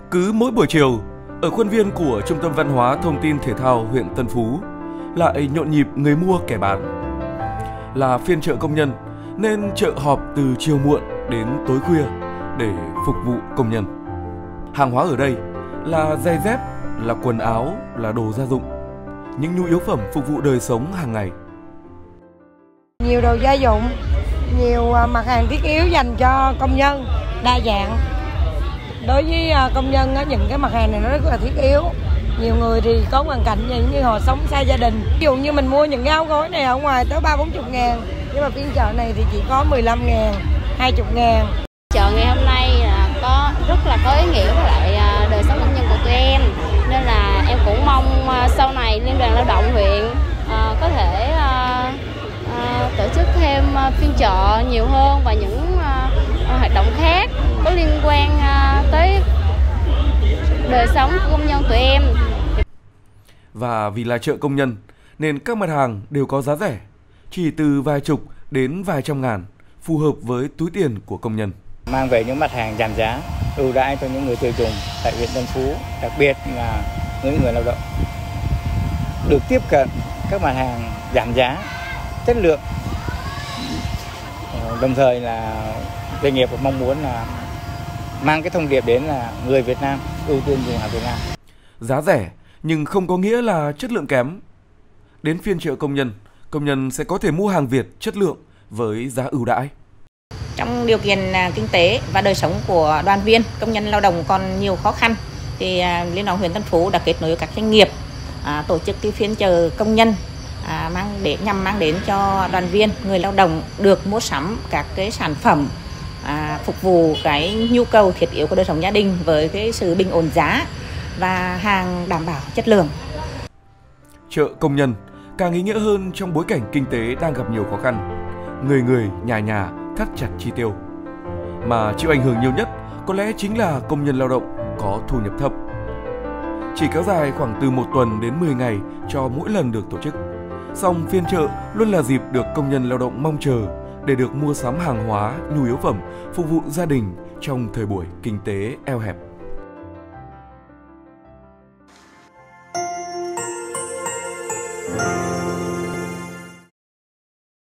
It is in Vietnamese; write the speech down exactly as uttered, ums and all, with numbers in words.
Cứ mỗi buổi chiều, ở khuôn viên của Trung tâm Văn hóa Thông tin Thể thao huyện Tân Phú lại nhộn nhịp người mua kẻ bán. Là phiên chợ công nhân nên chợ họp từ chiều muộn đến tối khuya để phục vụ công nhân. Hàng hóa ở đây là giày dép, là quần áo, là đồ gia dụng, những nhu yếu phẩm phục vụ đời sống hàng ngày. Nhiều đồ gia dụng, nhiều mặt hàng thiết yếu dành cho công nhân, đa dạng. Đối với công nhân, những cái mặt hàng này nó rất là thiết yếu. Nhiều người thì có hoàn cảnh như, như họ sống xa gia đình. Ví dụ như mình mua những cái áo gối này ở ngoài tới ba bốn chục ngàn, nhưng mà phiên chợ này thì chỉ có mười lăm ngàn, hai mươi ngàn. Chợ ngày hôm nay có rất là có ý nghĩa với lại đời sống công nhân của tụi em. Nên là em cũng mong sau này Liên đoàn Lao động huyện uh, có thể uh, uh, tổ chức thêm phiên chợ nhiều hơn và những uh, hoạt động khác có liên quan uh, tới đời sống của công nhân tụi em. Và vì là chợ công nhân nên các mặt hàng đều có giá rẻ, chỉ từ vài chục đến vài trăm ngàn, phù hợp với túi tiền của công nhân. Mang về những mặt hàng giảm giá, ưu đãi cho những người tiêu dùng tại huyện Tân Phú, đặc biệt là những người lao động được tiếp cận các mặt hàng giảm giá, chất lượng. Đồng thời là doanh nghiệp cũng mong muốn là mang cái thông điệp đến là người Việt Nam ưu tiên dùng hàng Việt Nam. Giá rẻ nhưng không có nghĩa là chất lượng kém. Đến phiên chợ công nhân, công nhân sẽ có thể mua hàng Việt chất lượng với giá ưu đãi. Trong điều kiện kinh tế và đời sống của đoàn viên, công nhân lao động còn nhiều khó khăn, thì Liên đoàn huyện Tân Phú đã kết nối với các doanh nghiệp à, tổ chức cái phiên chợ công nhân à, mang để nhằm mang đến cho đoàn viên, người lao động được mua sắm các cái sản phẩm à, phục vụ cái nhu cầu thiết yếu của đời sống gia đình với cái sự bình ổn giá và hàng đảm bảo chất lượng. Chợ công nhân càng ý nghĩa hơn trong bối cảnh kinh tế đang gặp nhiều khó khăn, người người nhà nhà thắt chặt chi tiêu. Mà chịu ảnh hưởng nhiều nhất có lẽ chính là công nhân lao động có thu nhập thấp. Chỉ kéo dài khoảng từ một tuần đến mười ngày cho mỗi lần được tổ chức. Song phiên chợ luôn là dịp được công nhân lao động mong chờ để được mua sắm hàng hóa, nhu yếu phẩm phục vụ gia đình trong thời buổi kinh tế eo hẹp.